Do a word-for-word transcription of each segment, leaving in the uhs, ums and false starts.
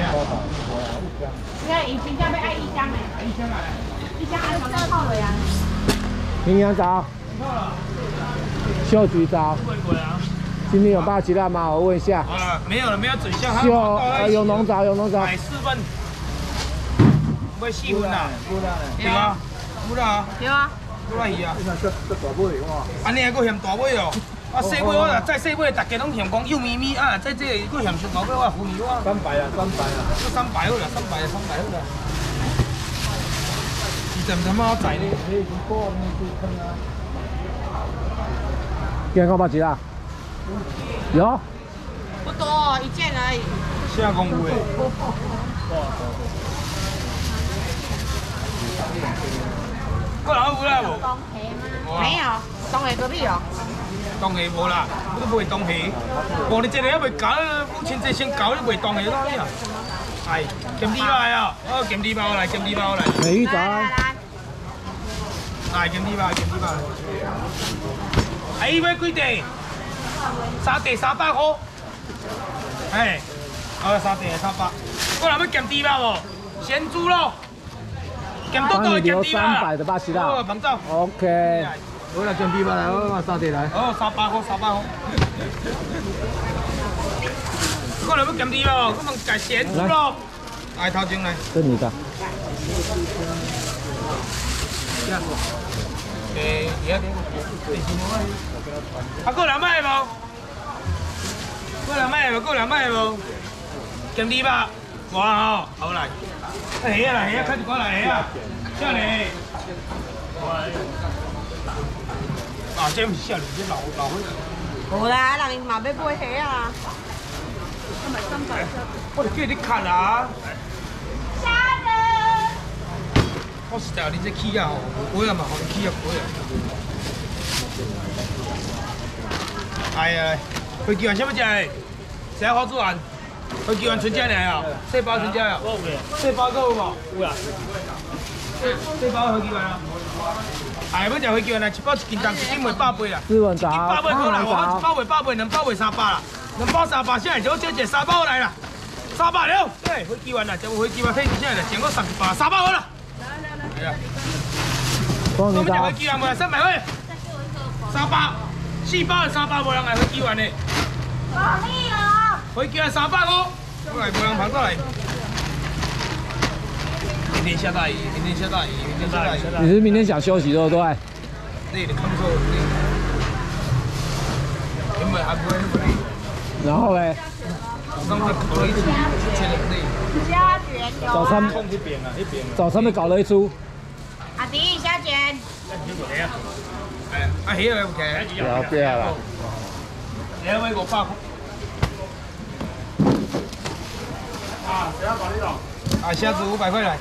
应该已经加倍爱一箱嘞，一箱来，一箱按什么泡的呀？ 营养枣，秀菊枣。今天有八吉辣吗？我问一下。 啊，没有了，没有整箱。 秀呃有农枣，有农枣。 买四份。买四份啊？对啊，有啦。 有啊。 有啦鱼啊。安尼还佫嫌大尾哦。啊，细尾我啦，再细尾大家拢嫌讲幼咪咪啊，再这佫嫌上大尾我扶你我。 三百啊，三百啊。 都三百好啦，三百啊，三百好啦。二十他妈仔咧，你如果你去坑啊。 今天讲八吉辣。有。 不多，一件而已。 下公有诶。过人有啦无？ 没有，东河隔壁哦。 东河无啦，我都卖东河。无你这个还未搞，目前这先搞，你卖东河哪里啊？哎，咸猪排啊，哦，咸猪排来，咸猪排来。 美玉仔。 来，咸猪排，咸猪排。哎，要几地？三地三百块。哎，好，三地三百。过来要咸猪排无？咸猪肉。咸多多的咸猪排。 三百的巴西辣。 哦，彭总。 OK。 我来咸猪排来，我买三地来。 哦，三百块，三百块。过来要咸猪排哦，我们改咸猪肉。来，头前来。 这你的。 诶，而家啊，过两卖无？过两卖无？过两卖无？咸猪排，哇吼，好来。啊，虾啊来，虾啊，开一罐来虾啊，少年。啊，这不是少年，这老老岁。 无啦，人嘛要买虾啊。 我就叫你看啦。 虾仁。 我实在你这起啊吼，买啊嘛，互你起啊买啊。哎呀，飞机丸什么食的？谁花枝丸？飞机丸全家来啊，细包全家啊。我有嘅。细包够有无？有啦。细包飞机丸啊。哎，要食飞机丸来，一包一斤重，一斤卖百八啦。 日文杂。 一百八可能，我一包卖百八，两包卖三百啦。两包三百，现在就少一三包来啦。三百了，对，飞机丸啦，食无飞机丸，退现在就整个三百，三百好啦。哎呀。我们食飞机丸卖三百块。三百，四包三百，无人来飞机丸的。 够力了。 飞机丸三百块，过来无人捧过来。明天下大雨，明天下大雨，明天下大雨。 你是明天想休息对不对？ 对，你看不错。原本还不会那么累。 然后嘞？ 刚才搞了一出，觉得累。 虾卷有啊。 早餐。早餐被搞了一出。 阿弟，虾卷。 哎，啊，虾来 OK。 不要不要了。 两位五百块。啊，谁要搞这种？啊，虾子五百块来。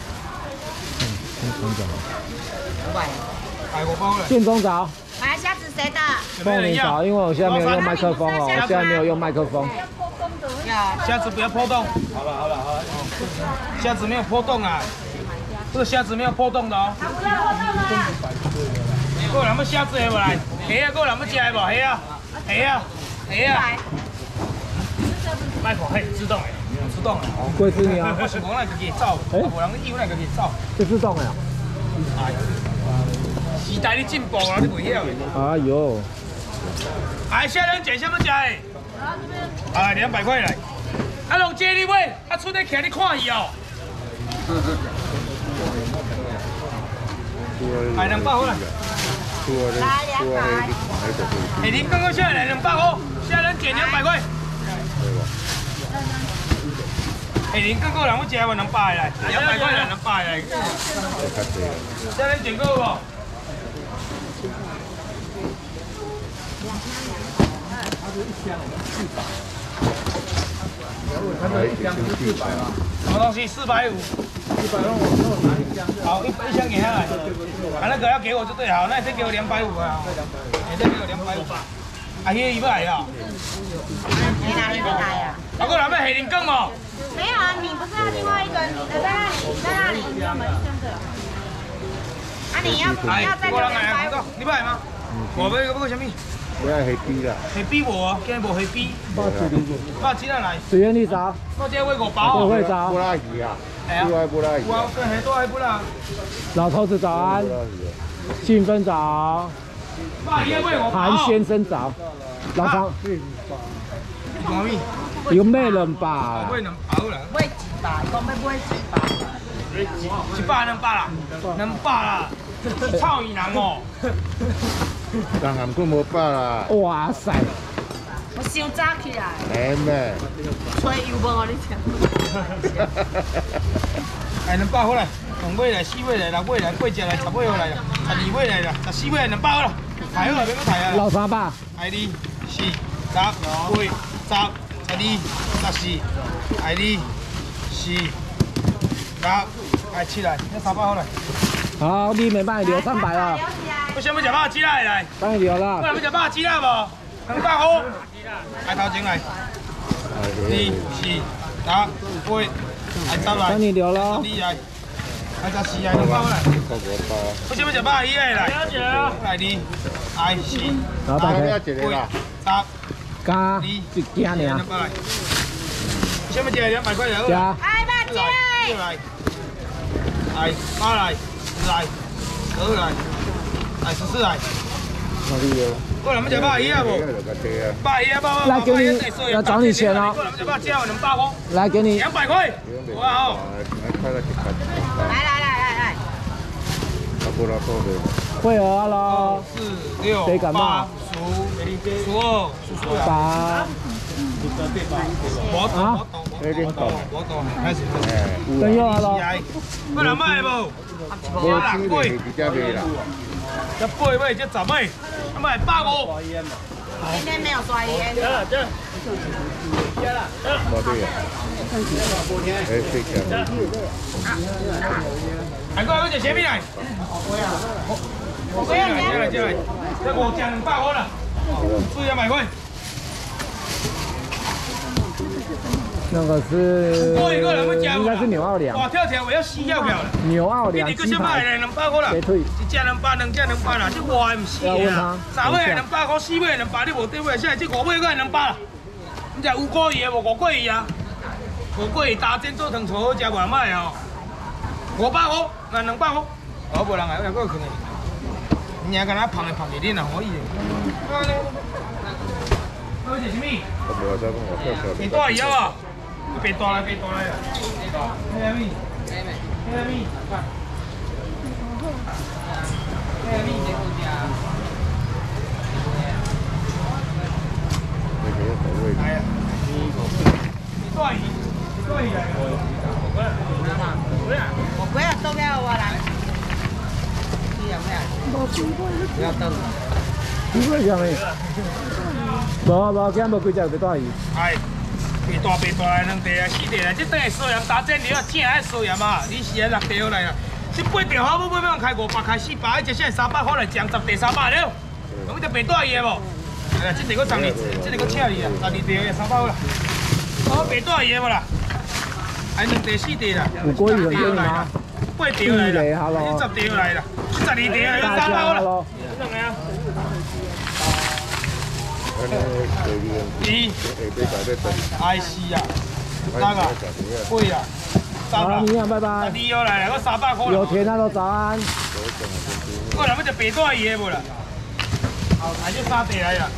五百。 哎，我包了。 店中找。 买虾子谁的？ 帮你找，因为我现在没有用麦克风哦，我现在没有用麦克风。 虾子不要破洞。好了好了好了。虾子没有破洞啊，这个虾子没有破洞的哦。 它不要破洞啊。 过来，要虾子下不来？虾啊，过来要吃的无？虾啊，虾啊，虾啊。卖口嘿，自动的，自动的。 贵子你啊？ 我是讲那个给走，无人要那个给走。 这自动的啊？ 哎。时代的进步啊，你袂晓的。 哎呦！ 哎，虾仁卷什么价的？啊，两百块来。啊，龙姐你买，啊，出来徛你看伊哦。哎，两百好啦。 来两百。 哎，您刚刚下来两百块，虾仁卷两百块。哎，您刚刚人要食无两百来，两百块来，两百来。虾仁卷够无？ 他们一箱是四百吗？ 什么东西？四百五。 四百让我让我拿一箱。 好，一一箱给他来。啊，那个要给我就对，好，那你再给我两百五啊。你再给我两百五吧。啊，迄个伊要来啊？ 你哪里在来呀？ 啊，过来要黑林羹哦。 没有啊，你不是另外一个，你在那里，在那里，我们真的。啊，你要你要再给两百五？ 你不来吗？我要个不过什么？ 不要黑逼啦， 黑比无啊，今日无黑比， 八几零九， 百几来来， 水源你找， 我这位五包哦。 我会找布。拉鱼啊， 哎呀另外布拉鱼啊， 我跟黑多还不啦？ 老头子早安布，拉鱼啊， 兴奋早， 百一位五包。 韩先生早，老张讲咩？ 有咩人吧？ 买两包啦。 买一百，讲要买一百。 一百两百啦，两百啦，臭鱼人哦。 人含棍无饱啦， 哇塞， 我伤早起来， 来咩？ 吹油饭哦，你听。 来两百好来，两尾来，四尾来，六尾来，八只来，十尾好来啦，十二尾来啦，十四尾来两百好啦，抬好啦，别搁抬啊。 老三吧， 二、四、十、八、十、十二、十四、二、四、十、哎七来，那三百好来。 好，你没帮你留三百了， 我想要食肉鸡来来， 帮你留我了， 想要食肉鸡啦无？两百好。来头前来，二、四、十、八、十来， 帮你留了， 十二来，来十四来两百好来。 够无饱， 我想要食肉鱼的来，来二、二、四、 然后打要开， 一个啦， 十、 加二、 一件呢， 两百来。我想要食两百块来。 加哎，八四来，六来，来八来，十来，十二来，来十四来。 哪里有？ 我咱们食肉鱼啊无？ 那个对啊， 肉鱼啊，包包来给你要找你钱哦我咱们食肉鸡啊，两百块， 来给你两百块。哇哦！ 快了， 来来来来来， 差不多够的。 会额喽， 四六谁敢骂八十十二十四八， 我懂啊我懂我懂我懂，开始。 哎， 跟又了喽， 我两买无？ 无钱的是比较卖啦， 这八尾这十尾，那么百五。 今天没有刷烟。 无对啊。哎，睡觉。 还过来，我一虾米来？ 不要进来钱。 进来，这五只两百块啦，四两百块。 那个是过一个人要加应该是纽奥良， 哇，跳跳我要死跳跳啦！ 纽奥你你个良鸡排， 什么来？两百块啦， 别退， 一只两百，两只两百啦，这我还唔死啦。三尾两百块，四尾两百，你无对尾，现在这五尾个两百啦。你只有过鱼的无？五过鱼啊？五过鱼打煎做糖醋好食无歹哦。五百块，那两百块，哦，无人来，我来过去。你还敢那捧的捧的，你哪可以？那是什么？ 我无再讲我跳跳。 白大鱼啊！白大来，白大来啊！咩咪？咩咪？咩咪？这好食。 那个口味。 系啊。白大鱼，白大鱼来。 我不要都要我来。 不要等，你为什么？无啊无，今日无几只白带鱼。 系。白大白大来，两地来，四地来，这等下收盐打煎，你要正爱收盐嘛？你是六地好来啦。这八地好，要要开五百，开四百，一只现在三百块来讲，十地三百了。有一只白大鱼的无？哎呀，这地个十二，这地个请你啦，十二地个三百好啦。哦，白大鱼的无啦？还两地四地啦。 五锅鱼很便宜吗？ 八地来啦， 地雷好咯你十地来啦，十二地来，三百好啦。两个啊。 安尼随便。 二。 下边在咧等。 I 四啊，三啊，八啊，三好了， 啊， 明天拜十拜。 二号来，我三百块啦。 有田那都早安。 我来要只白带鱼的无啦？还就三地来啦。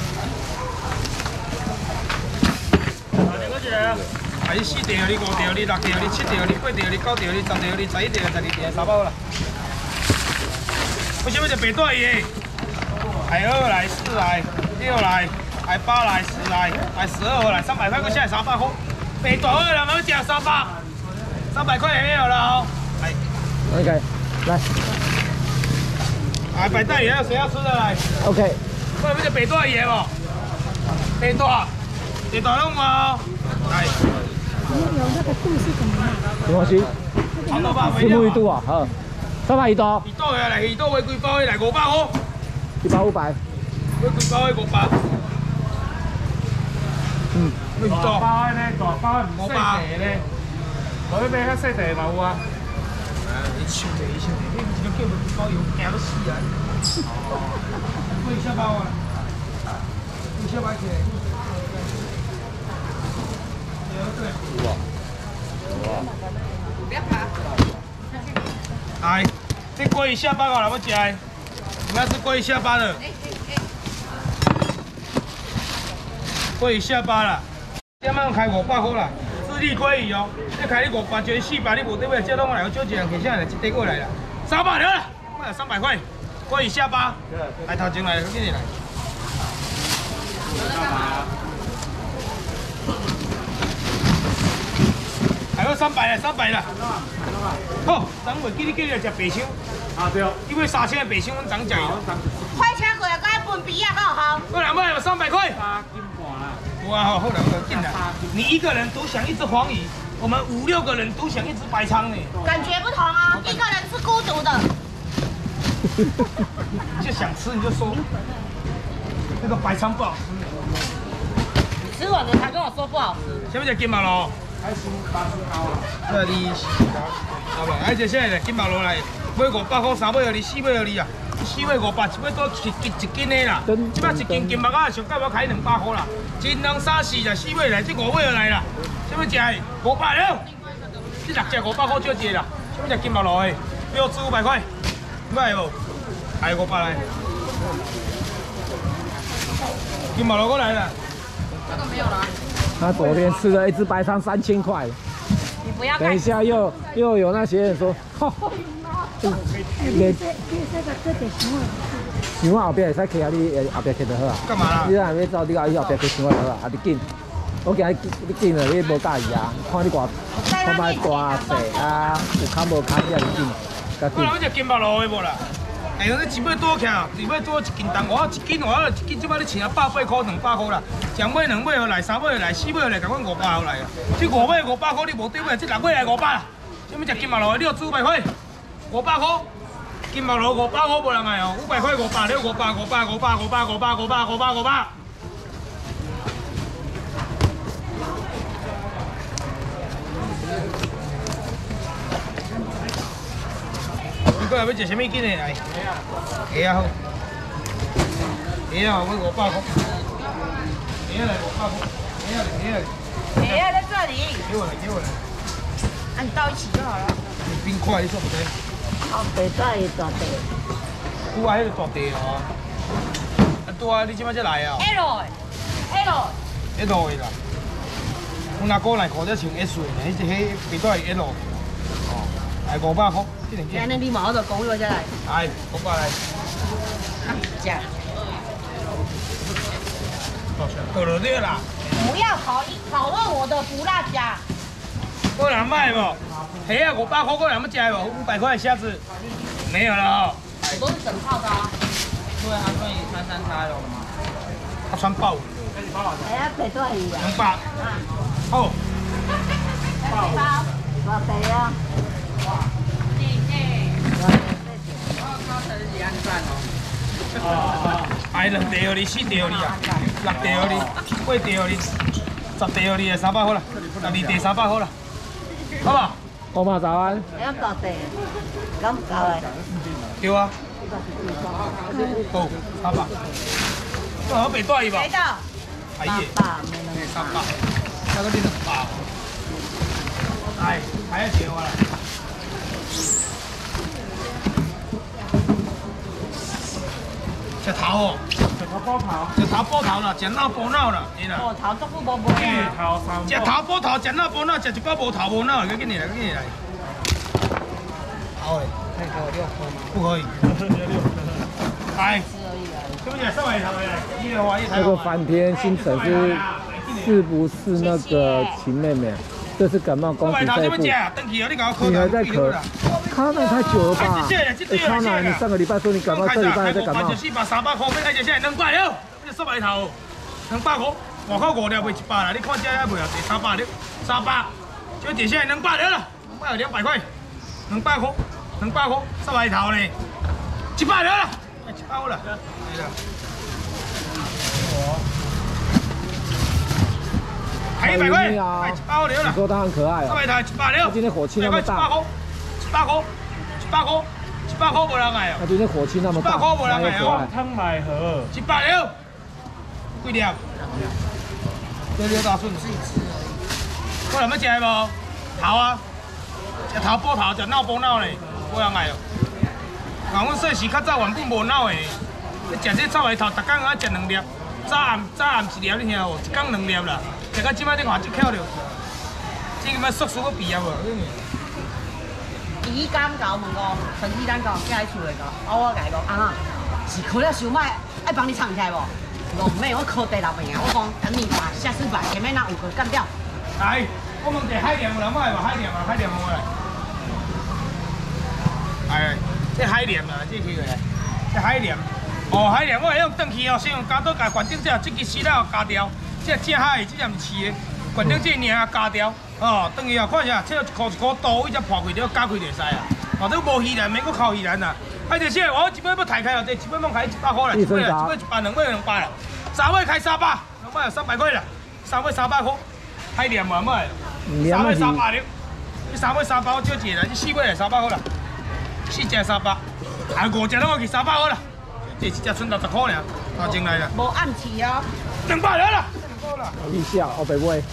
还是四地哦，你五地哦，你六地哦，你七地哦，你八地哦，你九地哦，你十地哦，你十一地哦，十二地哦，三百好啦。为什么只白带鱼的？还二来，四来，六来。来八来十来，来十二号来三百块，我现在三百块。白大二了，我讲三百，三百块也没有了哦。来 OK，来来白带鱼，还有谁要吃的来？ ，OK， 我有没有白带鱼无？白大，白大弄哦。来， 没关系， 长头发四目一度啊，好，三百一刀， 一刀的来，一刀买几包的来五百块， 一包五百， 买几包的五百。 嗯， 大包呢？大包唔五细百地咧，我要买较细地嘛有啊。 你笑地笑地，你一个叫买几包油，惊到死啊！贵小包啊！ 小白切。 哇哇！ 来，这鲑鱼下巴好了，我吃的。我们要吃鲑鱼下巴的。鲑鱼下巴啦，这摆开五百块啦，智利鲑鱼哦，这开你五百，就四百，你无对尾，这拢来，少一人客下来，一袋过来啦，三百了啦，卖三百块，鲑鱼下巴，来头前来，给你来。还有三百啦，三百啦。好，等会记你记来食白箱。啊对。因为三千的白箱，阮昨食伊。 快车过来，该分比啊，够好。 过来买三百块。 八斤半啦。 哇，好，后来我进来。你一个人独享一只黄鱼，我们五六个人独享一只白鲳呢。 感觉不同哦，一个人是孤独的。 你就想吃你就说，那个白鲳不好吃。 吃完了才跟我说不好吃。 下面就金毛螺。 还是八斤高啦。 这里是高，好不？而且现在金毛螺来，买五百块，三尾二，四尾二啊。四尾五百，一尾多一斤一斤的啦。即摆一斤金目啊，上盖我开两百块啦。金两三四啦，四尾来，这五尾就来啦。什么食的？五百了。这六只五百块少一个啦。什么只金毛螺的？六至五百块，买无？还五百来。金毛螺过来了。 这个没有了。 他昨天吃了一只白鲳三千块。 你不要。 等一下又又有那些人说，哈哈。你想我后壁会使骑啊，你后壁骑就好啊。 干嘛啦？ 你若要走，你后后壁骑想我就好啊，啊你紧。我惊你你紧了，你无介意啊？看你偌看摆大细啊，有坎无坎，你也是紧，较紧。 我人要食金毛螺的无啦？哎，你一尾多起，一尾多一斤重，我一斤我一斤，即摆你请啊百八块、两百块啦。上尾两尾好来，三尾来，四尾来，共阮五百好来啊。这五尾五百块你无对尾，这六尾来五百啦。什么食金毛螺的？六至五百块，五百块。金毛螺五百块无人卖哦，五百块五百，六五百五百五百五百五百五百五百五百。你过来要食什么紧的来？虾啊好，虾啊，我五百块。虾来五百块，虾来虾来。 哎呀，在这里。 给我来，给我来。 啊，你倒一起就好了。 冰块你做不得。 哦，白带大地。 拄啊，迄个大地哦。啊，拄啊，你即摆才来啊 L L。 L 的啦。阮阿哥来裤才穿 S 的，迄只迄白带 L。哦，来五百块，这两件。 那你毛的公约下来。 来，五百来。 价。 够了对啦。 不要讨讨论我的不辣虾。 过来卖不？虾啊，五百块过来要吃不？五百块虾子。没有了哦。 我都是整套的啊。 对啊，所以穿三叉有了吗？ 他穿豹纹。 哎呀，白带鱼啊。 两百。好。 包。 大地啊。 对对。 我靠，这是安赞哦。 哎，两地互你，四地互你啊，六地互你，八地互你，十地互你的三百块啦，十二地三百块啦，好不好？ 我嘛早安。 哎呀，大地，敢够诶？ 对啊。好，三百。我好白带伊吧？ 谁的？ 哎耶，三百，那个你两百。来，还要钱我啦。食头哦， 食头包头， 食头包头啦，食脑包脑啦，你啦。 我头都不无无一头三。 食头包头，食脑包脑，食一包无头无脑，赶紧来，赶紧来。好诶，可以给我六颗吗？不可以。来，这不是上海头的，一的话一台。 那个翻天新城是是不是那个秦妹妹？这是感冒公司在部。你还在咳？康乃太久了吧？哎，康乃，你上个礼拜说你感冒，这礼拜还在感冒。 四百、三百块，买开只现在两百了，这十块头，两百块，外口五粒卖一百啦，你看这还卖啊？第三百了，三百，这底下两百了啦，两百两百块，两百块，两百块，十块头嘞，一百了啦，一百了，来了。还一百块，一百块了啦。 你说他很可爱啊。 十块头一百了。 他今天火气那么大。 一百块，一百块，一百块无人爱哦。 他今天火气那么大， 一百块无人爱哦。 汤买盒。 一百了， 几粒？六六大顺。我人要食的无？头啊，食头补头，食脑补脑嘞，无人爱哦。啊，阮细时较早原本无脑的，你食这臭的头，逐工爱食两粒，早暗早暗一粒，你听无？一工两粒啦，食到即摆你看就巧了。这个么叔叔个毕业无？ 伊敢甲我问讲，陈依咱讲寄来厝的讲，啊我甲伊讲啊，是考了伤歹，爱帮你藏起来无？我没有，我考第六名啊！我讲等你吧，下次把前面那五个干掉。 来，我问一下海莲有人买无？海莲啊，海莲我来。哎，这海莲啊，这去个，这海莲。哦，海莲我会用转去哦，先用加刀甲管顶这这支丝了加掉，这正海这也毋是饲的，管顶这领啊加掉。哦，转去啊，看下，这一箍一箍刀，伊才破开了，加开就会使啊。哦，这无鱼篮，免搁靠鱼篮啊。啊，这些我一尾要抬开哦，这一尾要开一百块啦，一尾啦，一尾一百，两尾两百啦，三尾开三百，两尾有三百块啦，三尾三百块，海莲嘛买，三尾三百了，这三尾三百我少一个啦，这四尾来三百块啦，四只三百，啊五只拢我去三百块啦，这一只剩六十块尔，头前来啦， 无暗示哦， 两百了啦，两百啦， 地下哦北尾。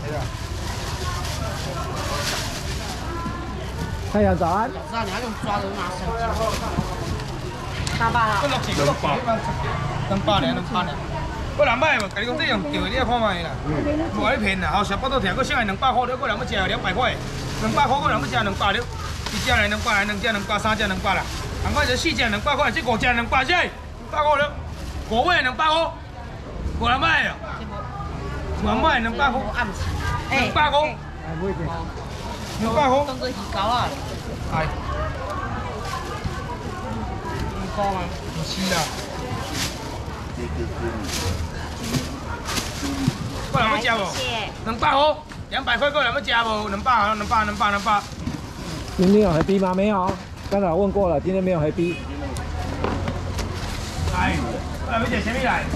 太阳早安。 早知道你要用抓的拿相机。三百啦。 我六千，两百，两百两，两百两。我人买无，甲你讲这样钓的，你也看卖啦。无爱骗啦，后小巴肚听，我剩下两百块了，我人要食两百块，两百块我人要食两百了，一只来两百来，两只两百，三只两百啦。人买这四只两百块，这五只两百只，两百块了，五尾两百块，无人买哦。无人买两百块， 暗示。 两百块。两百块。 当做鱼膏啊。 係。 唔講啊。 唔是啦。個人要食無？兩百塊，兩百塊個人要食無？兩百，兩百，兩百，兩百。 今天有黑啤吗？没有，刚才问过了，今天没有黑啤。 係，個人要食啥物來？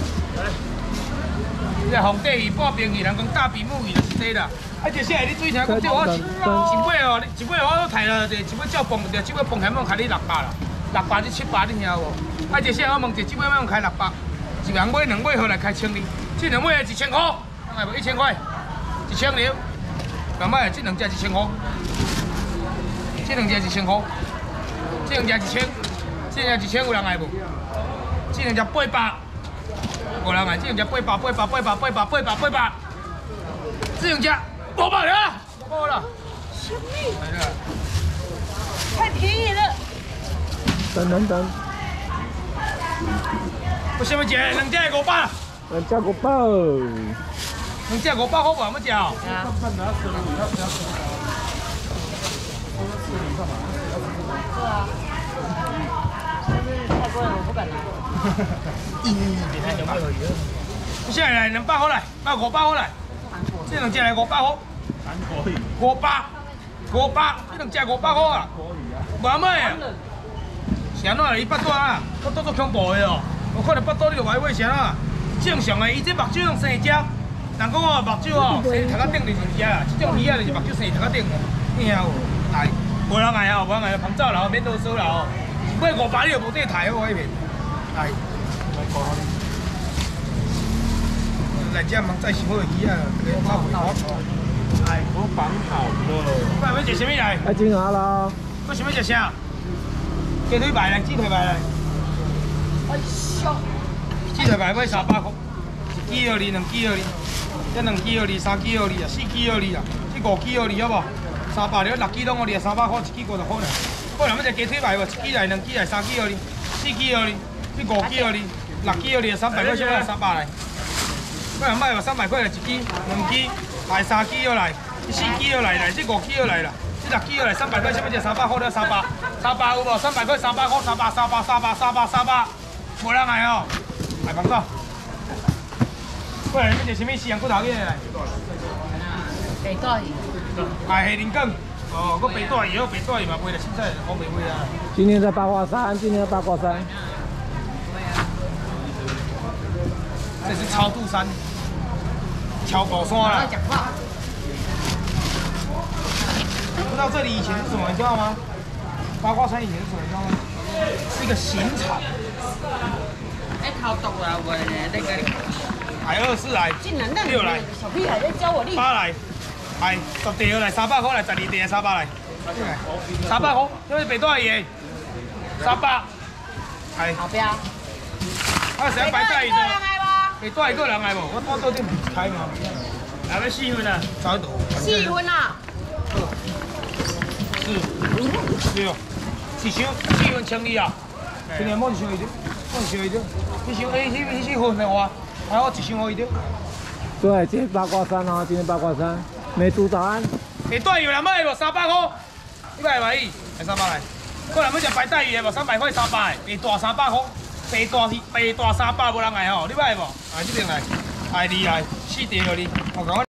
這紅帶魚、半邊魚，人講大比目魚就是這啦。啊，這些你水聽講，這我一尾哦，一尾我都抬了，一尾照磅着，一尾磅還要開你六百啦，六百至七百你聽有無？啊，這些我問者，一尾要開六百，一人尾兩尾後來開千二，這兩尾一千塊，人係無一千塊，一千了，人買這兩隻一千塊，這兩隻一千塊，這兩隻一千，這兩隻一千有人係無？這兩隻八百。無人愛，這樣只八百、八百、八百、八百、八百、八百，這樣只五百了，五了。什麼？來了，太便宜了。 等等等， 我想要吃兩隻五百。 两只五百。 兩隻五百好唔好食？啊。 是啊。但是太贵了，我不敢拿。 现在来两百块来，买五百块来，这两只来五百块，五百，五百，这两只五百块啊，无买啊，是安怎？伊巴肚啊，巴肚足恐怖的哦，有可能巴肚你就买买啥啊？正常的，伊这目睭用生只，人讲哦目睭哦生头壳顶就是只啊，这种鱼啊就是目睭生头壳顶，你听无？来，无人爱啊，无人爱，旁走啦，免啰嗦啦哦，买五百你就无得抬我迄片。来，来这忙再想好鱼啊，这个炒好。哎，我绑好了。我要食什么来？ 爱金华啦。 我想要食啥？鸡腿排来，鸡腿排来。 哎呦！ 鸡腿排买三百块，一支二二，两支二二，这两支二二，三支二二啊，四支二二啊，这五支二二好无？三百了，六支拢二二，三百块，一支五十块呢。我人要食鸡腿排无？一支来，两支来，三支二二，四支二二。这五支二哩，六支二哩，三百块先来三百来。我人买话三百块来一支，两支，来三支要来，四支要来来，这五支要来啦，这六支要来三百块，先要只三百块了三百，三百有无？三百块三百块，三百三百三百三百三百，无人来哦，来放走。我人要只什么西洋骨头嘅来？ 北大鱼。 哎，虾仁羹。哦，我北大鱼，我北大鱼嘛卖了，凊彩我袂卖啊。 今天在八卦山，今天在八卦山。 这是超度山，超宝山啦。不知道这里以前是什么，你知道吗？八卦山以前是什么，你知道吗？是一个刑场。 哎，头毒啊，喂，那个。 哎， 来二四来， 竟然那六来， 小屁孩在教我历史。 八来，来十条来三百块来，十二条三百来，三百块，这是白带鱼的，三百，来， 好标。 啊，谁白带鱼的？ 来白带鱼个人来无？我到到底唔开嘛？来要四分啊？找一度。 四分啊？ 四六，四箱四分千二啊？今年冇一箱一点，冇一箱一点，一箱诶，迄迄四分的话，还我一箱我一点。 对，今天八卦山哦，今天八卦山，美猪早安。 白带鱼两百无？三百块，你买买伊，来三百来。过来要食白带鱼的无？三百块三百，白大三百块，白大是白大三百无人来吼，你买无？来这边来，来你来，四条你，我讲。